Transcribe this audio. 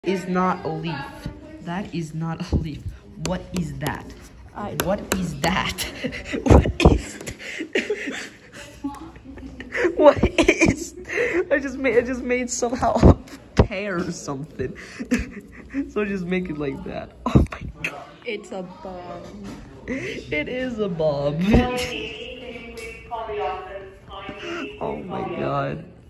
Is not a leaf. That is not a leaf. What is that? What is that? What is? What is? I just made somehow a pear or something. So just make it like that. Oh my god. It's a bomb. It is a bomb. Oh my god.